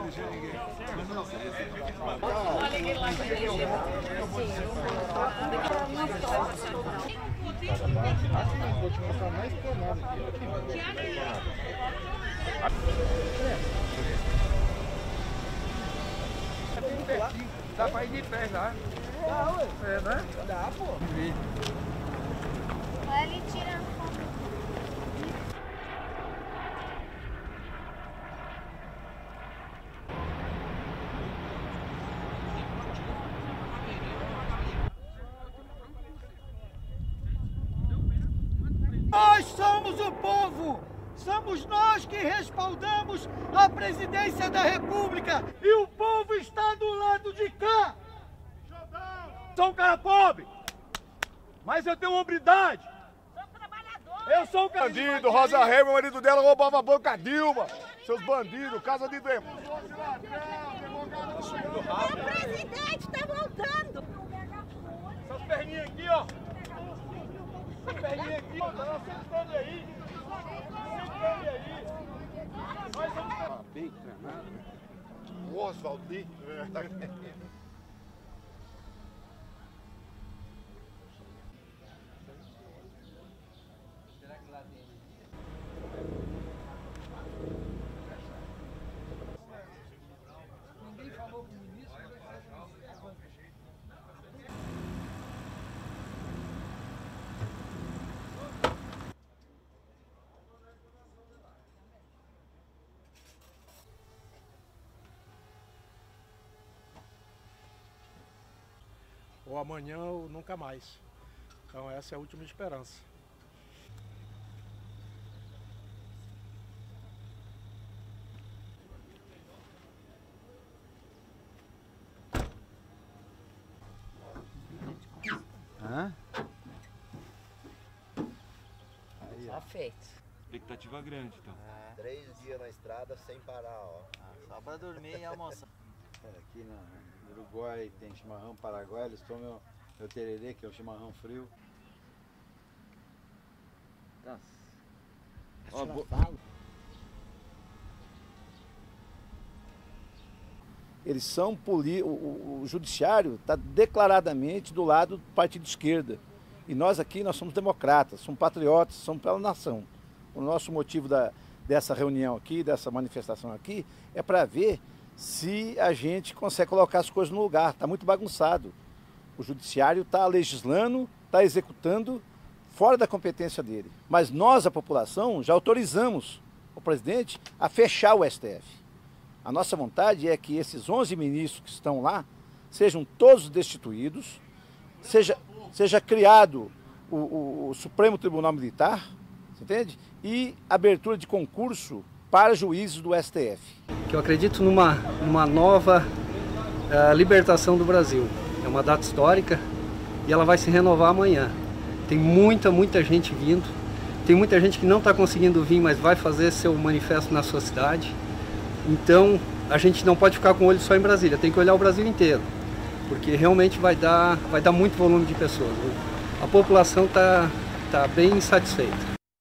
Vou te mostrar mais esplanada aqui. Dá pra ir de pé lá. Dá, ué. É, né? Dá, pô. Olha ele tirando foto. Nós somos o povo! Somos nós que respaldamos a presidência da República e o povo está do lado de cá! Sou um cara pobre, mas eu tenho hombridade. Sou trabalhador. Eu sou um cara... Bandido, Rosa Weber, o marido dela roubava a banca Dilma. Seus bandidos, casa de demo. O presidente está voltando. Essas perninhas aqui, ó. Essas perninhas aqui, ó. Ela sempre esteve aí. Sempre esteve aí. Nós somos... Bem treinado. O Oswaldi. Ninguém falou com o ministro. Ou amanhã ou nunca mais. Então essa é a última esperança. Hã? Tá feito. Expectativa grande, então. 3 dias na estrada sem parar, ó. Só pra dormir e almoçar. Aqui no Uruguai tem chimarrão paraguai, eles tomam meu tererê, que é o chimarrão frio. Nossa. Eles são o judiciário está declaradamente do lado do partido de esquerda. E nós aqui, nós somos democratas, somos patriotas, somos pela nação. O nosso motivo dessa reunião aqui, dessa manifestação aqui, é para ver se a gente consegue colocar as coisas no lugar. Está muito bagunçado. O judiciário está legislando, está executando fora da competência dele. Mas nós, a população, já autorizamos o presidente a fechar o STF. A nossa vontade é que esses 11 ministros que estão lá sejam todos destituídos, seja criado o Supremo Tribunal Militar, você entende? E abertura de concurso para juízes do STF. Eu acredito numa nova libertação do Brasil. É uma data histórica e ela vai se renovar amanhã. Tem muita gente vindo, tem muita gente que não está conseguindo vir, mas vai fazer seu manifesto na sua cidade. Então, a gente não pode ficar com o olho só em Brasília, tem que olhar o Brasil inteiro, porque realmente vai dar muito volume de pessoas. A população está bem insatisfeita.